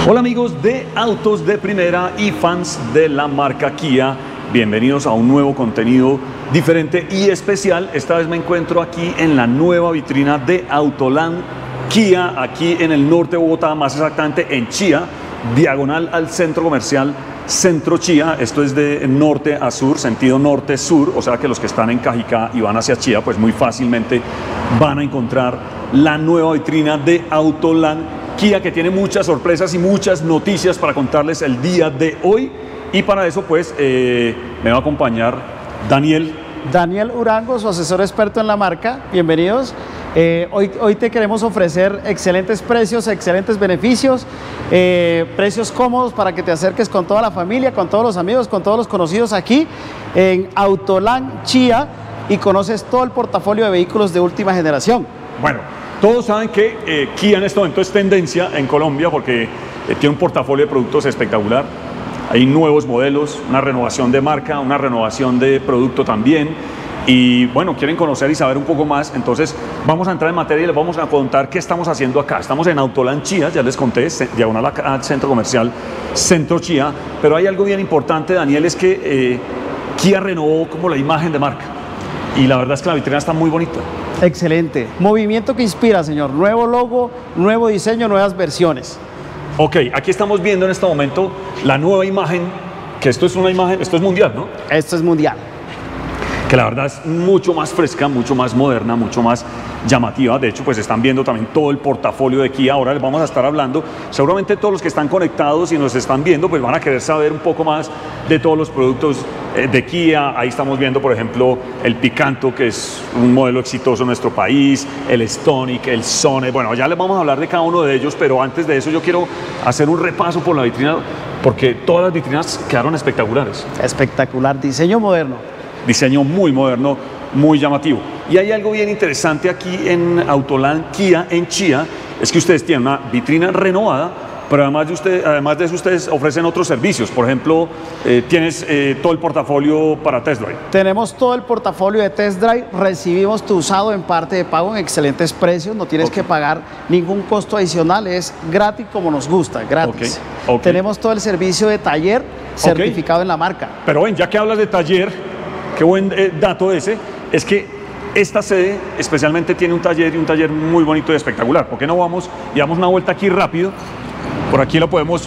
Hola amigos de Autos de Primera y fans de la marca Kia, bienvenidos a un nuevo contenido diferente y especial. Esta vez me encuentro aquí en la nueva vitrina de Autoland Kia, aquí en el norte de Bogotá, más exactamente en Chía, diagonal al centro comercial Centro Chía. Esto es de norte a sur, sentido norte-sur, o sea que los que están en Cajicá y van hacia Chía, pues muy fácilmente van a encontrar la nueva vitrina de Autoland Kia, que tiene muchas sorpresas y muchas noticias para contarles el día de hoy. Y para eso pues me va a acompañar Daniel Urango, su asesor experto en la marca. Bienvenidos. Hoy te queremos ofrecer excelentes precios, excelentes beneficios, precios cómodos para que te acerques con toda la familia, con todos los amigos, con todos los conocidos aquí en Autoland Chía y conoces todo el portafolio de vehículos de última generación. Bueno, todos saben que Kia en este momento es tendencia en Colombia porque tiene un portafolio de productos espectacular. Hay nuevos modelos, una renovación de marca, una renovación de producto también. Y bueno, quieren conocer y saber un poco más, entonces vamos a entrar en materia y les vamos a contar qué estamos haciendo acá. Estamos en Autoland Chía, ya les conté, diagonal al centro comercial Centro Chía, pero hay algo bien importante, Daniel, es que Kia renovó como la imagen de marca y la verdad es que la vitrina está muy bonita. Excelente, movimiento que inspira, señor, nuevo logo, nuevo diseño, nuevas versiones. Ok, aquí estamos viendo en este momento la nueva imagen, que esto es una imagen, esto es mundial, ¿no? Esto es mundial. Que la verdad es mucho más fresca, mucho más moderna, mucho más llamativa. De hecho, pues están viendo también todo el portafolio de Kia. Ahora les vamos a estar hablando. Seguramente todos los que están conectados y nos están viendo, pues van a querer saber un poco más de todos los productos de Kia. Ahí estamos viendo, por ejemplo, el Picanto, que es un modelo exitoso en nuestro país, el Stonic, el Sone. Bueno, ya les vamos a hablar de cada uno de ellos, pero antes de eso yo quiero hacer un repaso por la vitrina, porque todas las vitrinas quedaron espectaculares. Espectacular, diseño moderno. Diseño muy moderno, muy llamativo. Y hay algo bien interesante aquí en Autoland Kia en Chía, es que ustedes tienen una vitrina renovada, pero además de eso ustedes ofrecen otros servicios. Por ejemplo, tienes todo el portafolio para test drive. Tenemos todo el portafolio de test drive, recibimos tu usado en parte de pago en excelentes precios, no tienes que pagar ningún costo adicional, es gratis como nos gusta, gratis. Tenemos todo el servicio de taller certificado en la marca. Pero ven, ya que hablas de taller, qué buen dato ese, es que esta sede especialmente tiene un taller muy bonito y espectacular. ¿Por qué no vamos y damos una vuelta aquí rápido? Por aquí lo podemos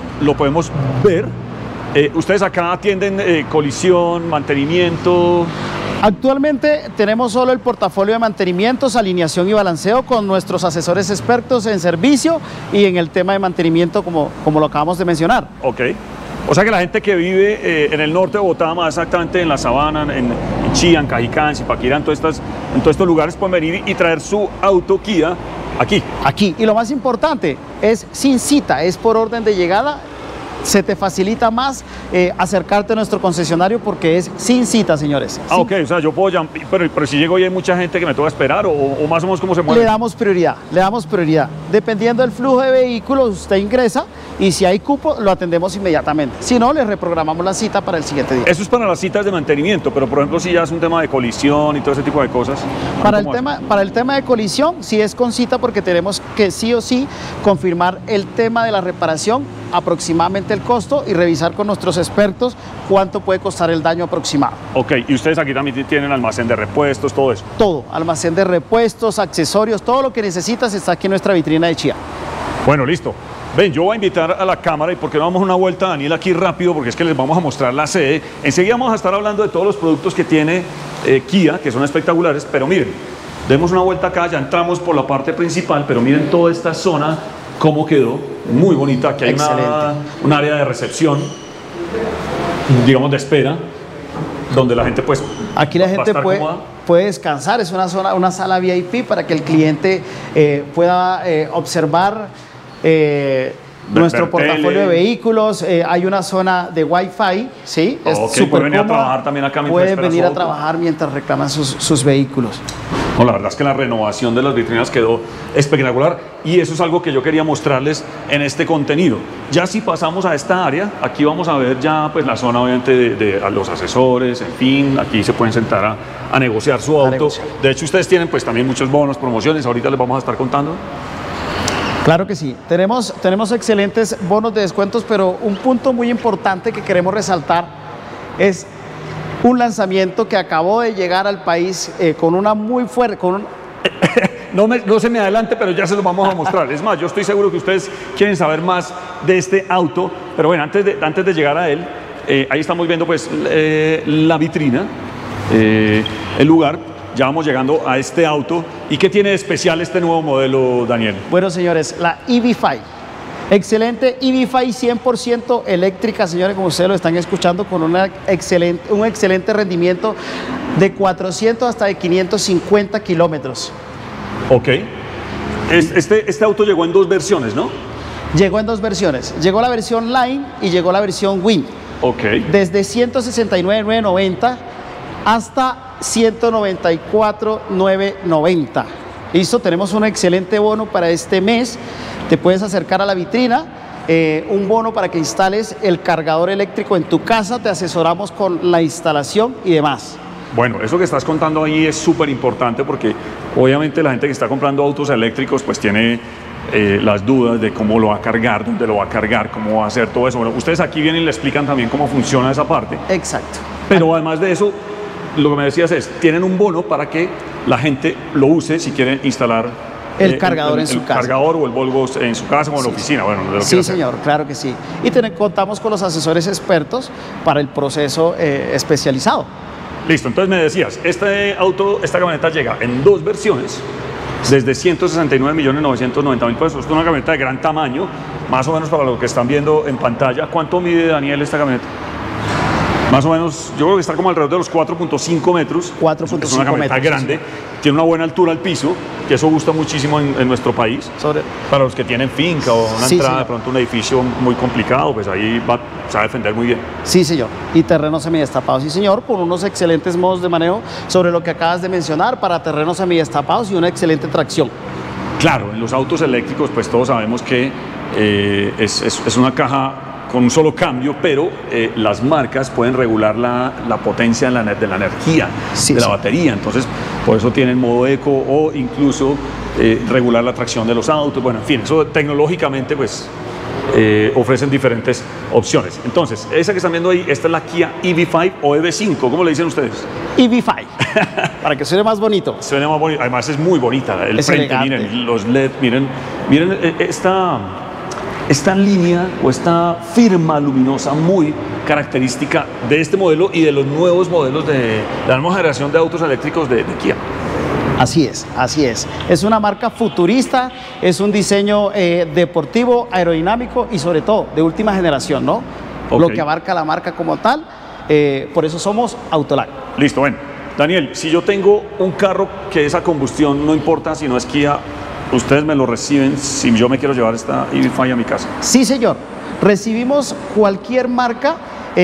ver. Ustedes acá atienden colisión, mantenimiento. Actualmente tenemos solo el portafolio de mantenimientos, alineación y balanceo con nuestros asesores expertos en servicio y en el tema de mantenimiento como lo acabamos de mencionar. Ok. O sea que la gente que vive en el norte de Bogotá, más exactamente en la Sabana, en Chía, en Cajicá, en Zipaquirá, en todos estos lugares pueden venir y traer su auto Kia aquí. Aquí. Y lo más importante, es sin cita, es por orden de llegada. Se te facilita más acercarte a nuestro concesionario porque es sin cita, señores. Ok, o sea, yo puedo llamar, pero si llego y hay mucha gente que me toca esperar o más o menos cómo se mueve. Le damos prioridad. Dependiendo del flujo de vehículos, usted ingresa y si hay cupo, lo atendemos inmediatamente. Si no, le reprogramamos la cita para el siguiente día. Eso es para las citas de mantenimiento, pero por ejemplo, si ya es un tema de colisión y todo ese tipo de cosas. Para el tema de colisión, sí es con cita porque tenemos que sí o sí confirmar el tema de la reparación, aproximadamente el costo y revisar con nuestros expertos cuánto puede costar el daño aproximado. Ok, y ustedes aquí también tienen almacén de repuestos, todo eso. Todo, almacén de repuestos, accesorios, todo lo que necesitas está aquí en nuestra vitrina de Chía. Bueno, listo. Ven, yo voy a invitar a la cámara y porque no damos una vuelta, Daniel, aquí rápido, porque es que les vamos a mostrar la sede. Enseguida vamos a estar hablando de todos los productos que tiene Kia, que son espectaculares, pero miren, demos una vuelta acá, ya entramos por la parte principal, pero miren toda esta zona, cómo quedó, muy bonita. Aquí hay un área de recepción, digamos de espera, donde la gente pues aquí la gente puede descansar, es una sala VIP para que el cliente pueda observar nuestro portafolio de vehículos. Hay una zona de Wi-Fi, ¿sí? Es súper pueden venir a trabajar también acá. Pueden venir a trabajar mientras reclaman sus vehículos. No, la verdad es que la renovación de las vitrinas quedó espectacular y eso es algo que yo quería mostrarles en este contenido. Ya si pasamos a esta área, aquí vamos a ver ya pues la zona obviamente de los asesores, en fin, aquí se pueden sentar a negociar su auto. De hecho ustedes tienen pues también muchos bonos, promociones, ahorita les vamos a estar contando. Claro que sí, tenemos excelentes bonos de descuentos, pero un punto muy importante que queremos resaltar es un lanzamiento que acabó de llegar al país con una muy fuerte... No se me adelante, pero ya se lo vamos a mostrar. Es más, yo estoy seguro que ustedes quieren saber más de este auto, pero bueno, antes de llegar a él, ahí estamos viendo pues la vitrina, el lugar. Ya vamos llegando a este auto. ¿Y qué tiene de especial este nuevo modelo, Daniel? Bueno, señores, la EV5. Excelente EV5 100% eléctrica, señores, como ustedes lo están escuchando, con un excelente rendimiento de 400 hasta de 550 kilómetros. Ok. Este auto llegó en dos versiones, ¿no? Llegó en dos versiones. Llegó la versión Line y llegó la versión Win. Ok. Desde 169.990 hasta 194.990. Listo, tenemos un excelente bono para este mes. Te puedes acercar a la vitrina, un bono para que instales el cargador eléctrico en tu casa, te asesoramos con la instalación y demás. Bueno, eso que estás contando ahí es súper importante porque obviamente la gente que está comprando autos eléctricos pues tiene las dudas de cómo lo va a cargar, dónde lo va a cargar, cómo va a hacer todo eso. Bueno, ustedes aquí vienen y le explican también cómo funciona esa parte. Exacto. Pero además de eso, lo que me decías es, tienen un bono para que la gente lo use si quieren instalar el cargador en su casa. El cargador o el Volvo en su casa o en la oficina. Bueno, de lo sí, señor, claro que sí. Y contamos con los asesores expertos para el proceso especializado. Listo, entonces me decías, esta camioneta llega en dos versiones, desde 169.990.000 pesos. Es una camioneta de gran tamaño, más o menos para lo que están viendo en pantalla. ¿Cuánto mide, Daniel, esta camioneta? Más o menos, yo creo que está como alrededor de los 4.5 metros. 4.5 metros. Es una camioneta grande, tiene una buena altura al piso, que eso gusta muchísimo en nuestro país. Para los que tienen finca o una entrada, de pronto un edificio muy complicado, pues ahí se va a defender muy bien. Sí, señor. Y terrenos semidestapados, sí, señor, con unos excelentes modos de manejo sobre lo que acabas de mencionar, para terrenos semidestapados y una excelente tracción. Claro, en los autos eléctricos, pues todos sabemos que es una caja con un solo cambio, pero las marcas pueden regular la potencia de la energía, de la batería. Entonces, por eso tienen modo eco o incluso regular la tracción de los autos. Bueno, en fin, eso tecnológicamente pues ofrecen diferentes opciones. Entonces, esa que están viendo ahí, esta es la Kia EV5 o EV5, ¿cómo le dicen ustedes? EV5, para que suene más bonito. Suene más bonito, además es muy bonita, el frente, elegante. Miren, los LED, miren esta línea o esta firma luminosa muy característica de este modelo y de los nuevos modelos de la nueva generación de autos eléctricos de Kia. Así es, así es. Es una marca futurista, es un diseño deportivo, aerodinámico y sobre todo de última generación, ¿no? Okay. Lo que abarca la marca como tal, por eso somos Autolac. Listo, bueno. Daniel, si yo tengo un carro que es a combustión, no importa si no es Kia, ¿ustedes me lo reciben si yo me quiero llevar esta EV5 a mi casa? Sí, señor. Recibimos cualquier marca.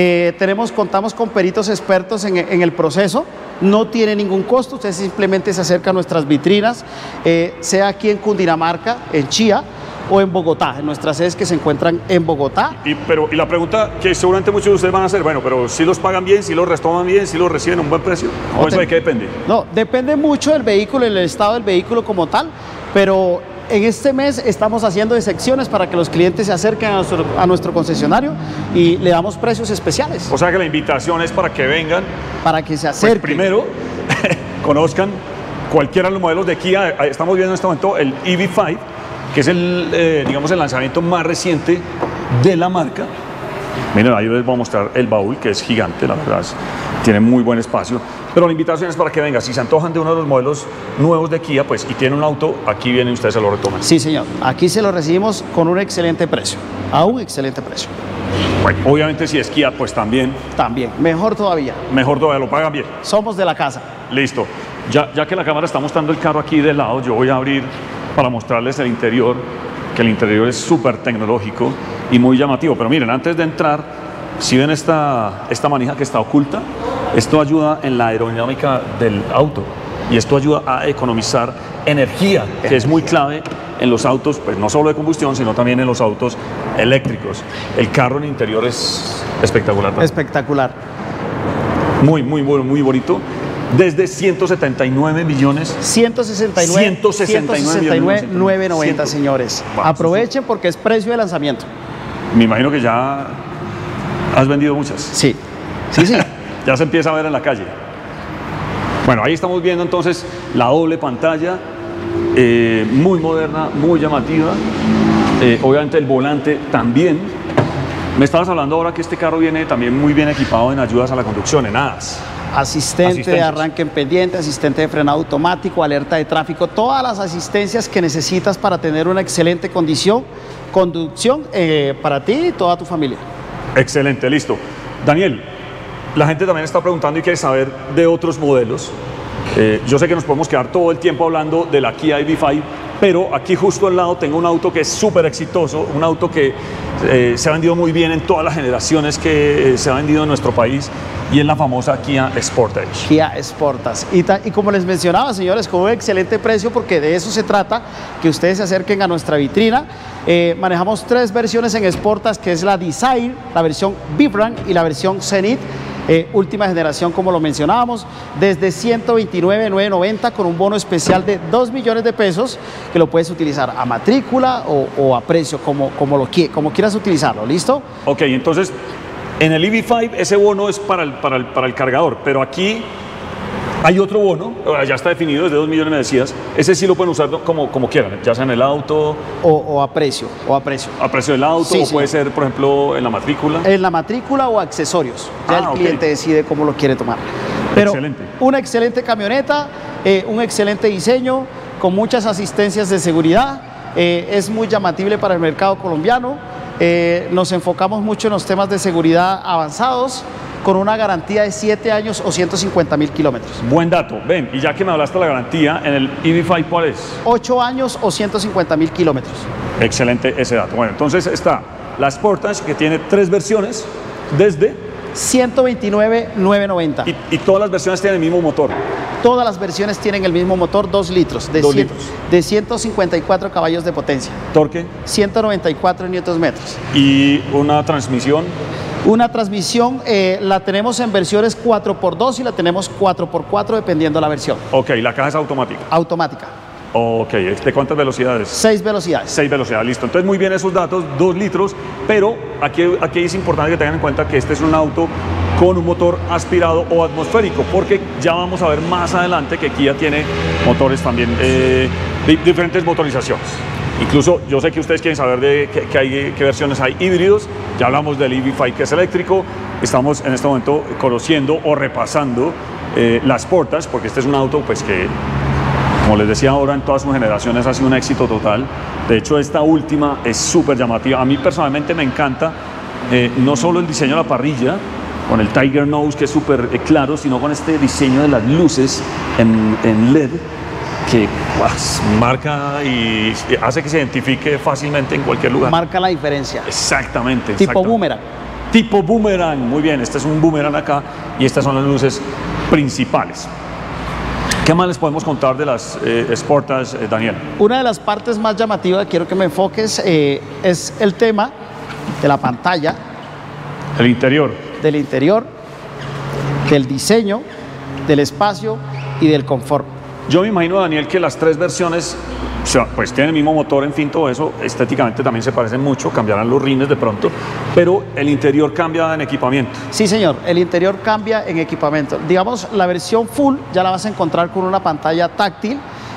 Contamos con peritos expertos en el proceso. No tiene ningún costo. Usted simplemente se acerca a nuestras vitrinas, sea aquí en Cundinamarca, en Chía o en Bogotá, en nuestras sedes que se encuentran en Bogotá. Y la pregunta que seguramente muchos de ustedes van a hacer, bueno, pero si los pagan bien, si los retoman bien, si los reciben a un buen precio, ¿o eso de qué depende? No, depende mucho del vehículo, el estado del vehículo como tal, pero en este mes estamos haciendo excepciones para que los clientes se acerquen a nuestro concesionario y le damos precios especiales. O sea que la invitación es para que vengan. Para que se acerquen. Pues primero, conozcan cualquiera de los modelos de Kia. Estamos viendo en este momento el EV5, que es digamos, el lanzamiento más reciente de la marca. Miren, ahí les voy a mostrar el baúl, que es gigante, la verdad, tiene muy buen espacio. Pero la invitación es para que vengan. Si se antojan de uno de los modelos nuevos de Kia, pues, y tienen un auto, aquí vienen y ustedes se lo retoman. Sí, señor. Aquí se lo recibimos con un excelente precio. A un excelente precio. Bueno, obviamente si es Kia, pues también. También. Mejor todavía. Mejor todavía, lo pagan bien. Somos de la casa. Listo. Ya que la cámara está mostrando el carro aquí de lado, yo voy a abrir para mostrarles el interior, que el interior es súper tecnológico y muy llamativo. Pero miren, antes de entrar, si ven esta manija que está oculta, esto ayuda en la aerodinámica del auto y esto ayuda a economizar energía, que es muy clave en los autos, pues no solo de combustión, sino también en los autos eléctricos. El carro en el interior es espectacular. Espectacular. Muy, muy bueno, muy bonito. desde 179 millones. 169,990, señores. Wow, aprovechen porque es precio de lanzamiento. Me imagino que ya has vendido muchas. Sí, sí, sí. Ya se empieza a ver en la calle. Bueno, ahí estamos viendo entonces la doble pantalla, muy moderna, muy llamativa. Obviamente el volante también. Me estabas hablando ahora que este carro viene también muy bien equipado en ayudas a la conducción, en ADAS. Asistente de arranque en pendiente, asistente de frenado automático, alerta de tráfico, todas las asistencias que necesitas para tener una excelente conducción para ti y toda tu familia. Excelente, listo. Daniel, la gente también está preguntando y quiere saber de otros modelos. Yo sé que nos podemos quedar todo el tiempo hablando de la Kia EV5, pero aquí justo al lado tengo un auto que es súper exitoso, un auto que se ha vendido muy bien en todas las generaciones que se ha vendido en nuestro país, y es la famosa Kia Sportage. Kia Sportage. Y como les mencionaba, señores, con un excelente precio, porque de eso se trata, que ustedes se acerquen a nuestra vitrina. Manejamos 3 versiones en Sportage, que es la Desire, la versión Vibram y la versión Zenith. Última generación, como lo mencionábamos, desde 129,990 con un bono especial de 2 millones de pesos, que lo puedes utilizar a matrícula o a precio, como quieras utilizarlo. ¿Listo? Ok, entonces en el EV5 ese bono es para el cargador, pero aquí hay otro bono, ya está definido, es de 2 millones, me decías. Ese sí lo pueden usar como quieran, ya sea en el auto o a precio. A precio del auto, sí, o puede ser, por ejemplo, en la matrícula. En la matrícula o accesorios. Ya el cliente decide cómo lo quiere tomar. Pero excelente. Una excelente camioneta, un excelente diseño, con muchas asistencias de seguridad. Es muy llamatible para el mercado colombiano. Nos enfocamos mucho en los temas de seguridad avanzados, con una garantía de 7 años o 150,000 kilómetros. Buen dato. Ven, y ya que me hablaste de la garantía, en el EV5, ¿cuál es? 8 años o 150,000 kilómetros. Excelente ese dato. Bueno, entonces está la Sportage, que tiene 3 versiones, desde 129,990. Y todas las versiones tienen el mismo motor. Todas las versiones tienen el mismo motor, 2 litros, de 154 caballos de potencia. ¿Torque? 194 newtons-metros. ¿Y una transmisión? Una transmisión la tenemos en versiones 4x2 y la tenemos 4x4 dependiendo de la versión. Ok, ¿la caja es automática? Automática. Ok, ¿de cuántas velocidades? 6 velocidades. 6 velocidades, listo. Entonces muy bien esos datos, 2 litros, pero aquí es importante que tengan en cuenta que este es un auto con un motor aspirado o atmosférico, porque ya vamos a ver más adelante que Kia tiene motores también, diferentes motorizaciones. Incluso yo sé que ustedes quieren saber de qué versiones hay híbridos. Ya hablamos del EV5, que es eléctrico. Estamos en este momento conociendo o repasando la Sportage, porque este es un auto pues que, como les decía ahora, en todas sus generaciones ha sido un éxito total. De hecho, esta última es súper llamativa. A mí personalmente me encanta no solo el diseño de la parrilla, con el Tiger Nose, que es súper claro, sino con este diseño de las luces en LED, que marca y hace que se identifique fácilmente en cualquier lugar. Marca la diferencia. Exactamente. Tipo boomerang. Tipo boomerang, muy bien. Este es un boomerang acá y estas son las luces principales. ¿Qué más les podemos contar de las Sportage, Daniel? Una de las partes más llamativas, quiero que me enfoques, es el tema de la pantalla. El interior. Del interior, del diseño, del espacio y del confort. Yo me imagino, Daniel, que las 3 versiones pues tienen el mismo motor, en fin, todo eso. Estéticamente también se parecen mucho, cambiarán los rines de pronto, pero el interior cambia en equipamiento. Sí, señor, el interior cambia en equipamiento. Digamos, la versión full ya la vas a encontrar con una pantalla táctil,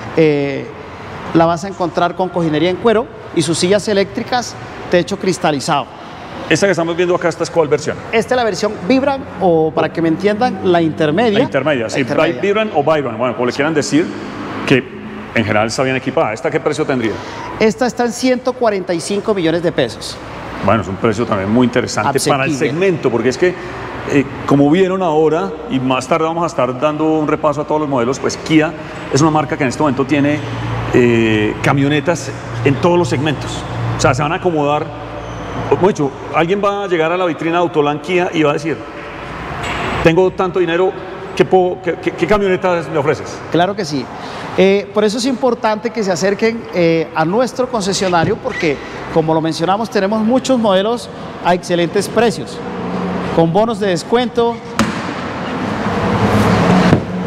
la vas a encontrar con cojinería en cuero y sus sillas eléctricas, techo cristalizado. Esta que estamos viendo acá, ¿esta es cuál versión? Esta es la versión Vibram, o para que me entiendan, la intermedia. La intermedia, sí, Vibram o Vibram, bueno, como le quieran decir, que en general está bien equipada. ¿Esta qué precio tendría? Esta está en 145 millones de pesos. Bueno, es un precio también muy interesante para el segmento, porque es que, como vieron ahora, y más tarde vamos a estar dando un repaso a todos los modelos, pues Kia es una marca que en este momento tiene camionetas en todos los segmentos. O sea, se van a acomodar. Mucho, alguien va a llegar a la vitrina de Autoland Kia y va a decir: tengo tanto dinero, ¿qué camionetas me ofreces? Claro que sí. Por eso es importante que se acerquen a nuestro concesionario, porque, como lo mencionamos, tenemos muchos modelos a excelentes precios, con bonos de descuento.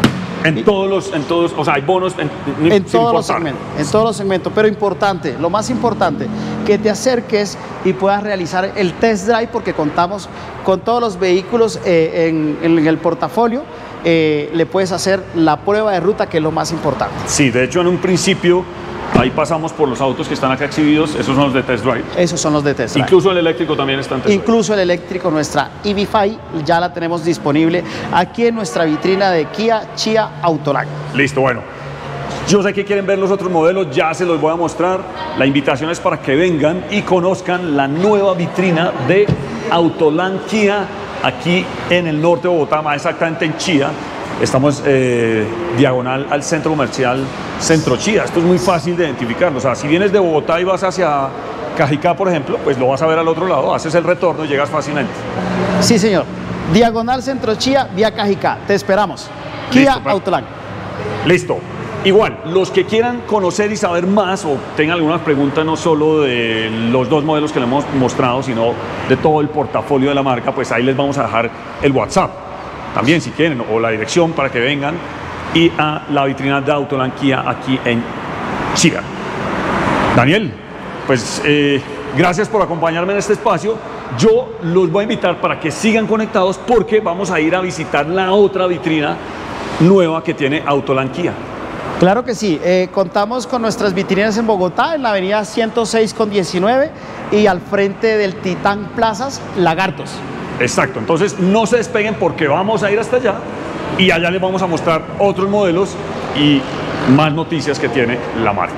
En todos, o sea, hay bonos en todos los segmentos, pero importante, lo más importante, que te acerques y puedas realizar el test drive, porque contamos con todos los vehículos en el portafolio. Le puedes hacer la prueba de ruta, que es lo más importante. Sí, de hecho en un principio ahí pasamos por los autos que están acá exhibidos, esos son los de test drive. Esos son los de test drive. Incluso el eléctrico también está en test drive. Incluso el eléctrico, nuestra EV5 ya la tenemos disponible aquí en nuestra vitrina de Kia Chia Autoland. Listo, bueno. Yo sé que quieren ver los otros modelos, ya se los voy a mostrar. La invitación es para que vengan y conozcan la nueva vitrina de Autoland Kia aquí en el norte de Bogotá, más exactamente en Chía. Estamos diagonal al centro comercial Centro Chía. Esto es muy fácil de identificarlo. O sea, si vienes de Bogotá y vas hacia Cajicá, por ejemplo, pues lo vas a ver al otro lado, haces el retorno y llegas fácilmente. Sí, señor. Diagonal Centro Chía, vía Cajicá. Te esperamos. Kia Autoland. Listo. Igual, los que quieran conocer y saber más o tengan alguna pregunta no solo de los dos modelos que le hemos mostrado, sino de todo el portafolio de la marca, pues ahí les vamos a dejar el WhatsApp también si quieren, o la dirección para que vengan y a la vitrina de Autoland Kia aquí en Chía. Daniel, pues gracias por acompañarme en este espacio. Yo los voy a invitar para que sigan conectados porque vamos a ir a visitar la otra vitrina nueva que tiene Autoland Kia. Claro que sí, contamos con nuestras vitrinas en Bogotá, en la avenida 106 con 19 y al frente del Titán Plazas, Lagartos. Exacto, entonces no se despeguen porque vamos a ir hasta allá y allá les vamos a mostrar otros modelos y más noticias que tiene la marca.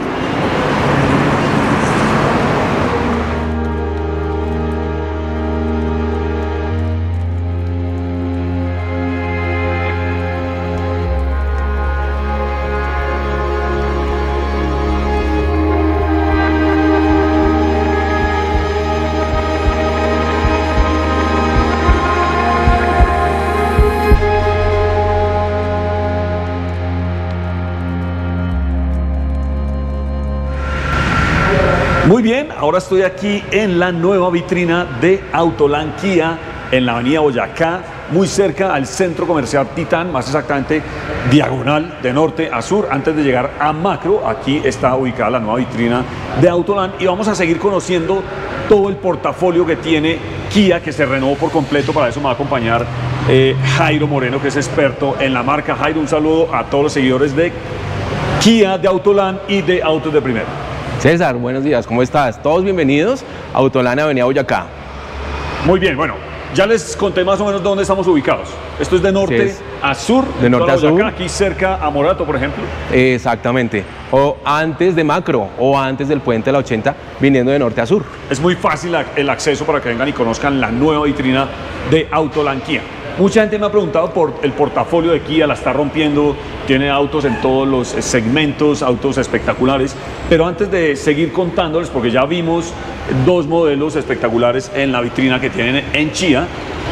Muy bien, ahora estoy aquí en la nueva vitrina de Autoland Kia en la avenida Boyacá, muy cerca al centro comercial Titán, más exactamente diagonal de norte a sur, antes de llegar a Macro. Aquí está ubicada la nueva vitrina de Autoland y vamos a seguir conociendo todo el portafolio que tiene Kia, que se renovó por completo. Para eso me va a acompañar Jairo Moreno, que es experto en la marca. Jairo, un saludo a todos los seguidores de Kia, de Autoland y de Autos de Primera. César, buenos días, ¿cómo estás? Todos bienvenidos a Autoland Avenida Boyacá. Muy bien, bueno, ya les conté más o menos dónde estamos ubicados. Esto es de norte a sur, de norte a sur. Aquí cerca a Morato, por ejemplo. Exactamente, o antes de Macro, o antes del puente de la 80, viniendo de norte a sur. Es muy fácil el acceso para que vengan y conozcan la nueva vitrina de Autoland Kia. Mucha gente me ha preguntado por el portafolio de Kia, la está rompiendo, tiene autos en todos los segmentos, autos espectaculares, pero antes de seguir contándoles, porque ya vimos dos modelos espectaculares en la vitrina que tienen en Chía,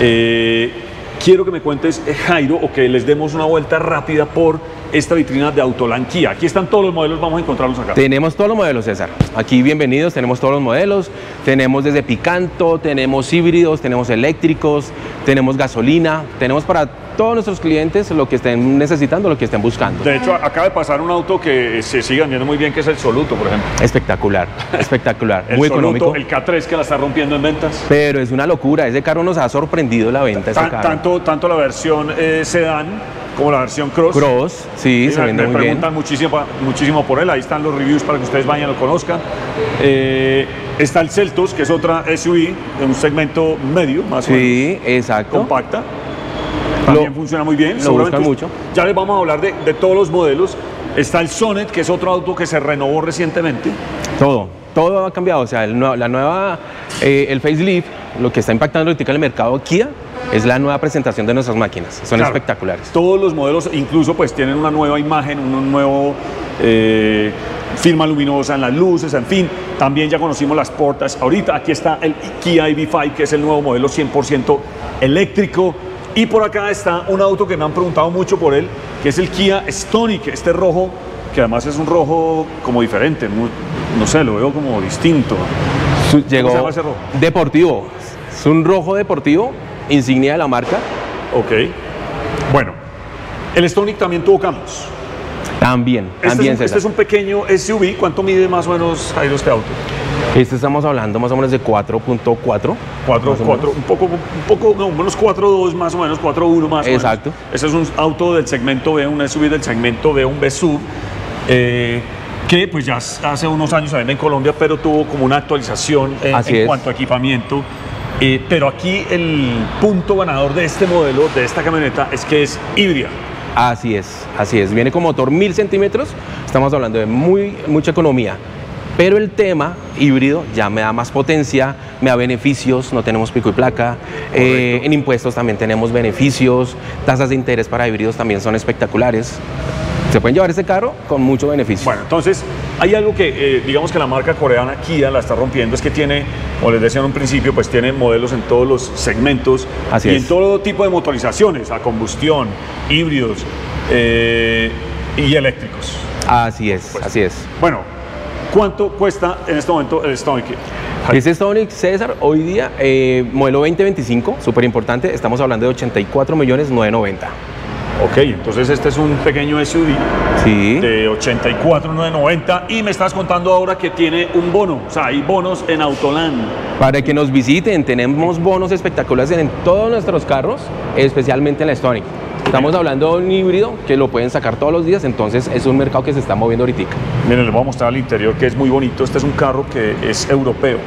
quiero que me cuentes, Jairo, o que les demos una vuelta rápida por esta vitrina de Autoland Kia. Aquí están todos los modelos, vamos a encontrarlos acá. Tenemos todos los modelos, César. Aquí bienvenidos, tenemos todos los modelos. Tenemos desde Picanto, tenemos híbridos, tenemos eléctricos, tenemos gasolina, tenemos para todos nuestros clientes lo que estén necesitando, lo que estén buscando. De hecho, acaba de pasar un auto que se sigue vendiendo muy bien, que es el Soluto, por ejemplo. Espectacular, espectacular, Soluto, muy económico. El K3 que la está rompiendo en ventas. Pero es una locura, ese carro nos ha sorprendido la venta. Tanto la versión sedán como la versión Cross. Cross, sí, se vende muy bien. Me preguntan muchísimo por él, ahí están los reviews para que ustedes vayan y lo conozcan. Está el Seltos, que es otra SUV de un segmento medio, más o menos. Sí, exacto. Compacta. También funciona muy bien. Lo buscan mucho. Ya les vamos a hablar de todos los modelos. Está el Sonet, que es otro auto que se renovó recientemente. Todo ha cambiado. O sea, el facelift, lo que está impactando ahorita en el mercado Kia, es la nueva presentación de nuestras máquinas. Son espectaculares. Todos los modelos incluso pues tienen una nueva imagen, un nuevo firma luminosa en las luces, en fin. También ya conocimos las portas. Ahorita aquí está el Kia EV5, que es el nuevo modelo 100% eléctrico. Y por acá está un auto que me han preguntado mucho por él, que es el Kia Stonic, este rojo, que además es un rojo como diferente, no sé, lo veo como distinto. Llegó, ¿cómo se llama ese rojo? Deportivo, es un rojo deportivo, insignia de la marca. Ok, bueno, El Stonic también tuvo cambios. También, Este es un pequeño SUV. ¿Cuánto mide más o menos, Jairo, este auto? Este estamos hablando más o menos de 4.4. 4, unos 4.2 más o menos, 4.1 más o menos. Exacto. Este es un auto del segmento B, un SUV del segmento B, un B-Sub, que pues ya hace unos años se vende en Colombia, pero tuvo como una actualización en cuanto a equipamiento. Pero aquí el punto ganador de este modelo, de esta camioneta, es que es híbrida. Así es. Viene con motor 1000 centímetros, estamos hablando de mucha economía. Pero el tema híbrido ya me da más potencia, me da beneficios, no tenemos pico y placa, en impuestos también tenemos beneficios, tasas de interés para híbridos también son espectaculares. Se pueden llevar este carro con mucho beneficio. Bueno, entonces hay algo que digamos que la marca coreana Kia la está rompiendo, es que tiene, como les decía en un principio, pues tiene modelos en todos los segmentos y en todo tipo de motorizaciones, a combustión, híbridos y eléctricos. Así es. Bueno, ¿cuánto cuesta en este momento el Stonic? Este Stonic, César, hoy día, modelo 2025, súper importante, estamos hablando de 84.990.000. Ok, entonces este es un pequeño SUV de 84.990 y me estás contando ahora que tiene un bono, o sea, hay bonos en Autoland. Para que nos visiten, tenemos bonos espectaculares en todos nuestros carros, especialmente en la Stonic. Estamos hablando de un híbrido que lo pueden sacar todos los días, entonces es un mercado que se está moviendo ahorita. Miren, les voy a mostrar el interior que es muy bonito. Este es un carro que es europeo,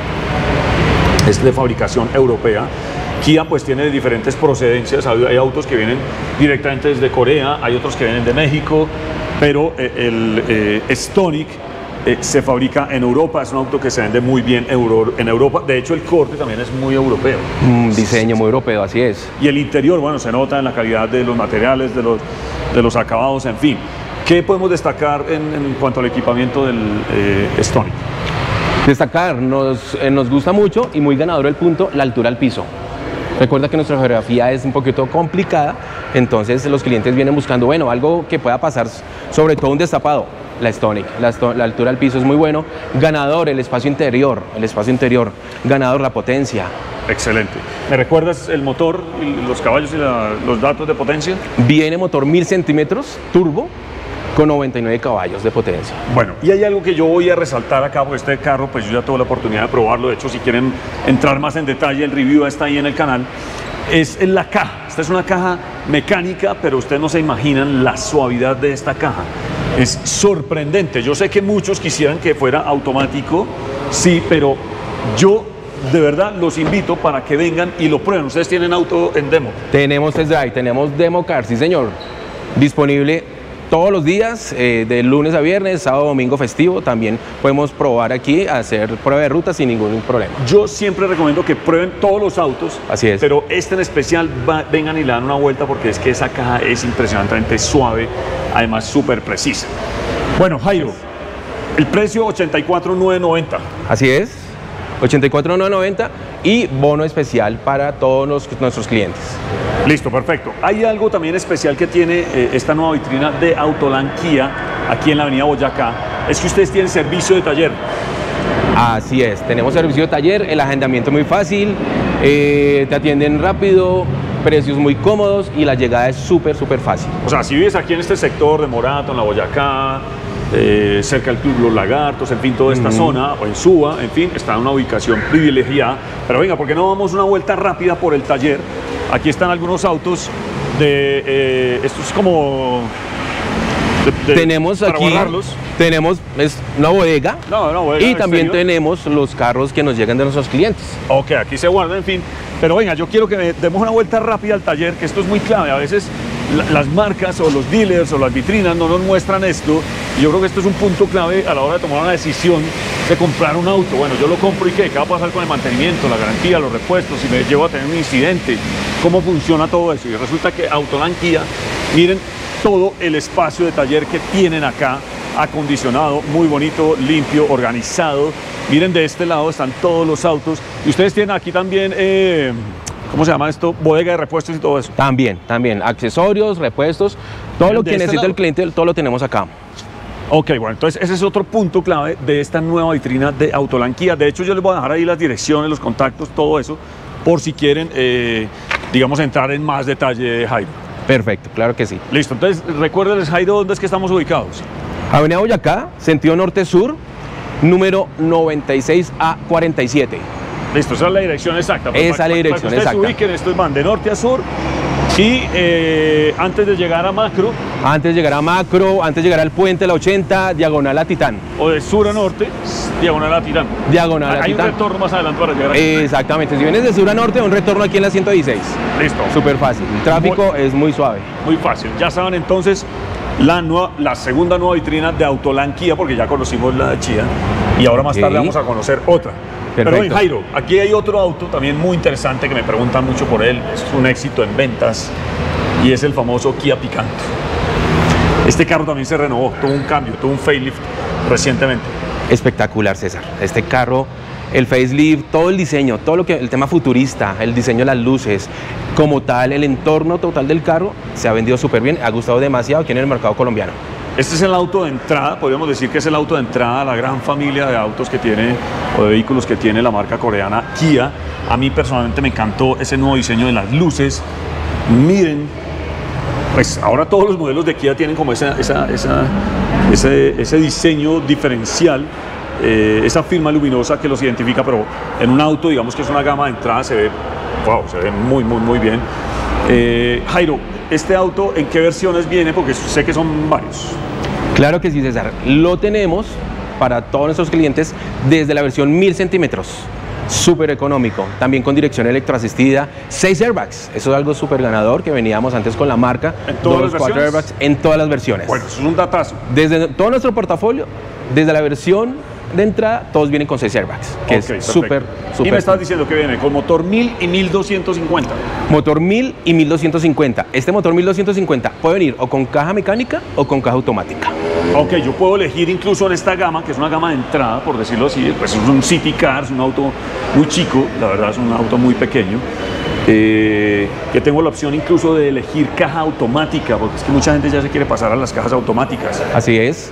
es de fabricación europea. Kia pues tiene diferentes procedencias, hay autos que vienen directamente desde Corea, hay otros que vienen de México, pero el Stonic se fabrica en Europa, es un auto que se vende muy bien en Europa, de hecho el corte también es muy europeo. Diseño muy europeo, así es. Y el interior, bueno, se nota en la calidad de los materiales, de los acabados, en fin. ¿Qué podemos destacar en cuanto al equipamiento del Stonic? Destacar, nos gusta mucho y muy ganador el punto, la altura al piso. Recuerda que nuestra geografía es un poquito complicada, entonces los clientes vienen buscando, bueno, algo que pueda pasar, sobre todo un destapado, la Stonic. La altura del piso es muy bueno. Ganador, el espacio interior, ganador, la potencia. Excelente. ¿Me recuerdas el motor, los caballos y los datos de potencia? Viene motor 1000 centímetros, turbo, con 99 caballos de potencia. Bueno, y hay algo que yo voy a resaltar acá, porque este carro, pues yo ya tuve la oportunidad de probarlo. De hecho, si quieren entrar más en detalle, el review está ahí en el canal. Es en la caja. Esta es una caja mecánica, pero ustedes no se imaginan la suavidad de esta caja. Es sorprendente. Yo sé que muchos quisieran que fuera automático, sí, pero yo de verdad los invito para que vengan y lo prueben. Ustedes tienen auto en demo. Tenemos test drive, tenemos demo car, sí señor. Disponible todos los días, de lunes a viernes, sábado, domingo, festivo. También podemos probar aquí, hacer prueba de ruta sin ningún problema. Yo siempre recomiendo que prueben todos los autos. Así es. Pero este en especial, vengan y le dan una vuelta porque es que esa caja es impresionantemente suave, además súper precisa. Bueno, Jairo, el precio 84.990. Así es, 84.990 y bono especial para todos nuestros clientes. Listo, perfecto. Hay algo también especial que tiene esta nueva vitrina de Autoland Kia aquí en la avenida Boyacá, es que ustedes tienen servicio de taller. Así es, tenemos servicio de taller, el agendamiento es muy fácil, te atienden rápido, precios muy cómodos y la llegada es súper fácil. O sea, si vives aquí en este sector de Morato, en la Boyacá, cerca del Club Los Lagartos, en fin, toda esta zona, o en Suba, en fin, está en una ubicación privilegiada. Pero venga, ¿por qué no damos una vuelta rápida por el taller? Aquí están algunos autos de, esto es como... tenemos aquí, es una bodega, y también tenemos los carros que nos llegan de nuestros clientes. Ok, aquí se guardan, en fin. Pero venga, yo quiero que demos una vuelta rápida al taller, que esto es muy clave. A veces las marcas o los dealers o las vitrinas no nos muestran esto. Y yo creo que esto es un punto clave a la hora de tomar una decisión de comprar un auto. Bueno, yo lo compro y ¿qué va a pasar con el mantenimiento, la garantía, los repuestos, si me llevo a tener un incidente? ¿Cómo funciona todo eso? Y resulta que Autoland Kia, miren todo el espacio de taller que tienen acá, acondicionado, muy bonito, limpio, organizado. Miren, de este lado están todos los autos. Y ustedes tienen aquí también, ¿cómo se llama esto? Bodega de repuestos y todo eso. También, accesorios, repuestos, todo lo que necesita el cliente, todo lo tenemos acá. Ok, bueno, entonces ese es otro punto clave de esta nueva vitrina de Autoland Kia. De hecho, yo les voy a dejar ahí las direcciones, los contactos, todo eso, por si quieren, digamos, entrar en más detalle, Jairo. Perfecto, claro que sí. Listo, entonces recuérdenles, Jairo, ¿dónde es que estamos ubicados? Avenida Boyacá, sentido norte-sur, número 96 a 47. Listo, esa es la dirección exacta. Esa es la dirección para que ustedes exacta. se ubiquen, estos van de norte a sur y antes de llegar a Macro, Antes de llegar a Macro, antes de llegar al puente de la 80, diagonal a Titán. o de sur a norte, diagonal a Tirán. Diagonal a Hay un Titán. retorno más adelante para llegar aquí. Exactamente, si vienes de sur a norte, un retorno aquí en la 116. Listo. Súper fácil, el tráfico es muy suave. Muy fácil. Ya saben entonces la segunda nueva vitrina de Autoland Kia, porque ya conocimos la de Chía y ahora más Ok. tarde vamos a conocer otra. Pero Perfecto. Jairo, aquí hay otro auto también muy interesante que me preguntan mucho por él. Es un éxito en ventas y es el famoso Kia Picanto. Este carro también se renovó, tuvo un cambio, tuvo un facelift recientemente. Espectacular, César. Este carro, el facelift, todo el diseño, todo lo que el tema futurista, el diseño de las luces, como tal, el entorno total del carro se ha vendido súper bien, ha gustado demasiado aquí en el mercado colombiano. Este es el auto de entrada, podríamos decir que es el auto de entrada a la gran familia de autos que tiene, o de vehículos que tiene la marca coreana Kia. A mí personalmente me encantó ese nuevo diseño de las luces. Miren, pues ahora todos los modelos de Kia tienen como ese diseño diferencial, esa firma luminosa que los identifica, pero en un auto, digamos que es una gama de entrada, se ve, wow, se ve muy bien. Jairo, ¿este auto en qué versiones viene? Porque sé que son varios. Claro que sí, César. Lo tenemos para todos nuestros clientes desde la versión 1000 centímetros. Súper económico, también con dirección electroasistida, 6 airbags, eso es algo súper ganador que veníamos antes con la marca. ¿En todas las 4 versiones? airbags en todas las versiones. Bueno, eso es un datazo. Desde todo nuestro portafolio, desde la versión de entrada, todos vienen con 6 airbags, que Ok, es perfecto. súper. Y me estás diciendo que viene con motor 1000 y 1250. Motor 1000 y 1250. Este motor 1250 puede venir o con caja mecánica o con caja automática. Ok, yo puedo elegir incluso en esta gama, que es una gama de entrada, por decirlo así, pues es un city car, es un auto muy chico, la verdad es un auto muy pequeño, que tengo la opción incluso de elegir caja automática, porque es que mucha gente ya se quiere pasar a las cajas automáticas. Así es.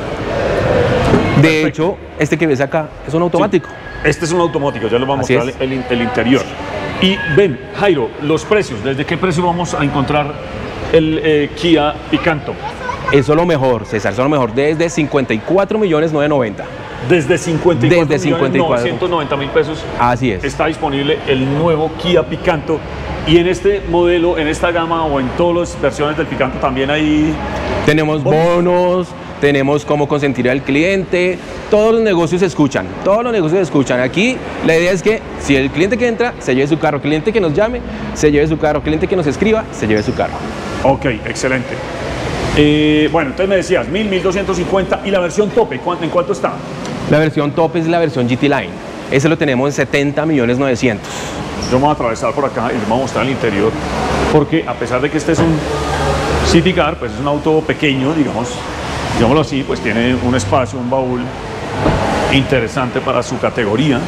De hecho, este que ves acá es un automático. Este es un automático, ya les voy a Así mostrar es. el interior. Y ven, Jairo, los precios, ¿desde qué precio vamos a encontrar el Kia Picanto? Eso es lo mejor, César, eso es lo mejor. Desde 54.990.000. Desde 54 Desde 54. 990.000 pesos. Así es. Está disponible el nuevo Kia Picanto. Y en este modelo, en esta gama o en todas las versiones del Picanto también hay... Tenemos bonos, tenemos cómo consentir al cliente, todos los negocios se escuchan, todos los negocios se escuchan. Aquí la idea es que si el cliente que entra se lleve su carro, cliente que nos llame se lleve su carro, cliente que nos escriba se lleve su carro. Ok, excelente. Bueno, entonces me decías 1000, 1250 y la versión tope, ¿en cuánto está? La versión top es la versión GT Line, ese lo tenemos en 70.900.000. Yo me voy a atravesar por acá y les voy a mostrar el interior, porque a pesar de que este es un city car, pues es un auto pequeño, digámoslo así, pues tiene un espacio, un baúl interesante para su categoría.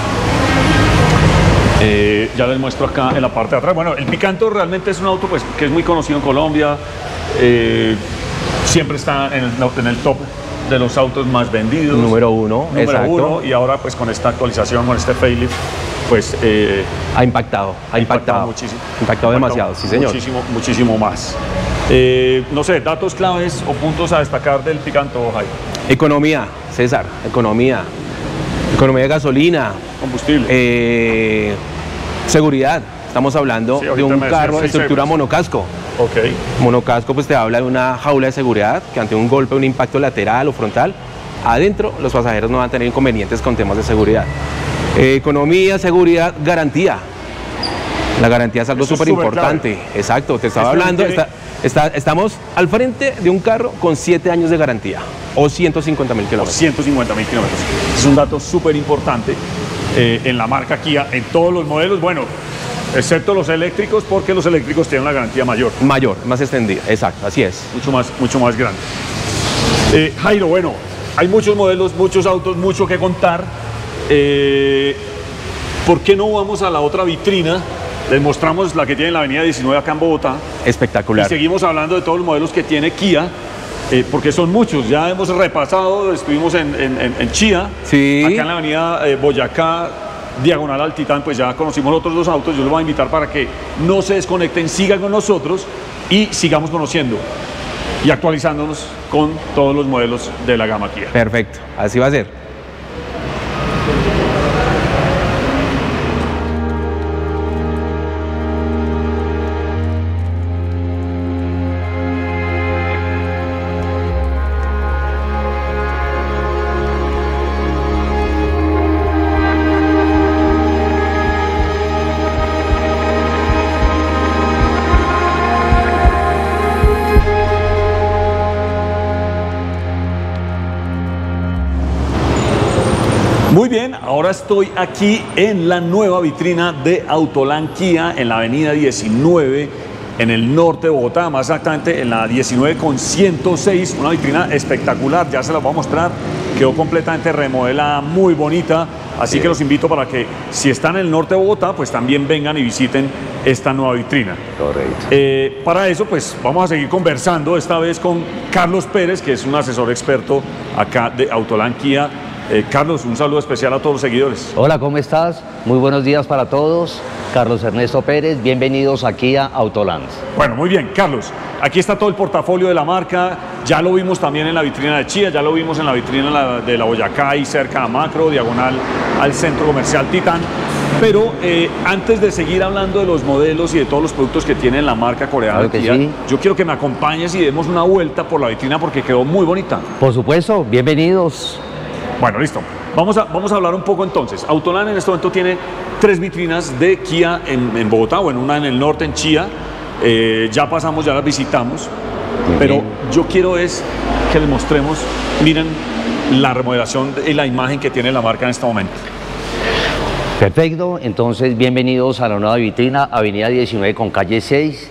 Ya les muestro acá en la parte de atrás. Bueno, el Picanto realmente es un auto pues, que es muy conocido en Colombia, siempre está en el top de los autos más vendidos. Número uno, exacto. Y ahora pues con esta actualización, con este facelift, pues ha impactado muchísimo. Impactado demasiado, sí señor. Muchísimo más. No sé, datos claves o puntos a destacar del Picanto, Jairo. Economía, César, economía de gasolina, Combustible. Seguridad. Estamos hablando Sí, de ahorita un me decías carro de 6 estructura euros. monocasco. Ok. Monocasco pues te habla de una jaula de seguridad que ante un golpe, un impacto lateral o frontal, adentro los pasajeros no van a tener inconvenientes con temas de seguridad. Economía, seguridad, garantía. La garantía es algo Eso es súper súper importante. Exacto, te estaba Este hablando, tiene- estamos al frente de un carro con 7 años de garantía o 150.000 Por kilómetros. 150.000 kilómetros. Es un dato súper importante en la marca Kia, en todos los modelos, bueno, excepto los eléctricos, porque los eléctricos tienen una garantía mayor, Mayor, más extendida, exacto, así es. mucho más grande. Jairo, bueno, hay muchos modelos, muchos autos, mucho que contar. ¿Por qué no vamos a la otra vitrina? Les mostramos la que tiene en la avenida 19 acá en Bogotá. Y Espectacular. seguimos hablando de todos los modelos que tiene Kia, porque son muchos. Ya hemos repasado, estuvimos en Chía, Sí. acá en la avenida Boyacá, diagonal al Titán, pues ya conocimos otros dos autos. Yo los voy a invitar para que no se desconecten, sigan con nosotros y sigamos conociendo y actualizándonos con todos los modelos de la gama Kia. Perfecto, así va a ser. Muy bien, ahora estoy aquí en la nueva vitrina de Autoland Kia en la avenida 19 en el norte de Bogotá, más exactamente en la 19 con 106, una vitrina espectacular, ya se la voy a mostrar, quedó completamente remodelada, muy bonita, así que los invito para que si están en el norte de Bogotá, pues también vengan y visiten esta nueva vitrina. Correcto. Para eso, pues vamos a seguir conversando, esta vez con Carlos Pérez, que es un asesor experto acá de Autoland Kia. Carlos, un saludo especial a todos los seguidores. Hola, ¿cómo estás? Muy buenos días para todos. Carlos Ernesto Pérez, bienvenidos aquí a Autoland. Bueno, muy bien, Carlos. Aquí está todo el portafolio de la marca. Ya lo vimos también en la vitrina de Chía, ya lo vimos en la vitrina de la Boyacá y cerca a Macro, diagonal al centro comercial Titán. Pero antes de seguir hablando de los modelos y de todos los productos que tiene la marca coreana Claro que Kia, sí. yo quiero que me acompañes y demos una vuelta por la vitrina porque quedó muy bonita. Por supuesto, bienvenidos. Bueno, listo. Vamos a hablar un poco entonces. Autoland en este momento tiene 3 vitrinas de Kia en Bogotá, bueno, una en el norte, en Chía. Ya pasamos, ya las visitamos. Pero yo quiero es que les mostremos, miren la remodelación y la imagen que tiene la marca en este momento. Perfecto, entonces bienvenidos a la nueva vitrina, avenida 19 con calle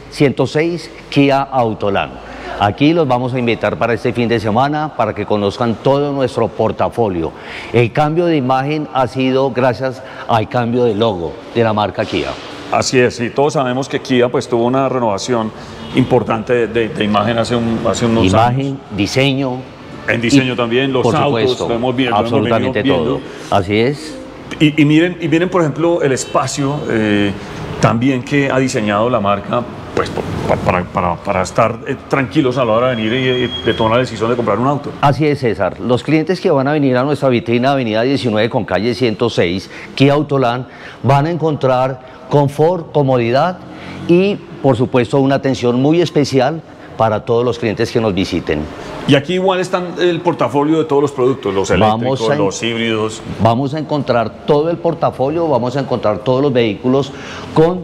106, Kia Autoland. Aquí los vamos a invitar para este fin de semana para que conozcan todo nuestro portafolio. El cambio de imagen ha sido gracias al cambio de logo de la marca Kia. Así es, y todos sabemos que Kia pues tuvo una renovación importante de imagen hace unos años. Imagen, diseño. En diseño también, los por autos, supuesto, lo hemos visto, absolutamente todo. Así es. Y miren, por ejemplo, el espacio también que ha diseñado la marca, pues para estar tranquilos a la hora de venir y de tomar la decisión de comprar un auto. Así es, César. Los clientes que van a venir a nuestra vitrina, avenida 19 con calle 106, Kia Autoland, van a encontrar confort, comodidad y, por supuesto, una atención muy especial para todos los clientes que nos visiten. Y aquí igual están el portafolio de todos los productos, los eléctricos, los híbridos. Vamos a encontrar todo el portafolio, vamos a encontrar todos los vehículos con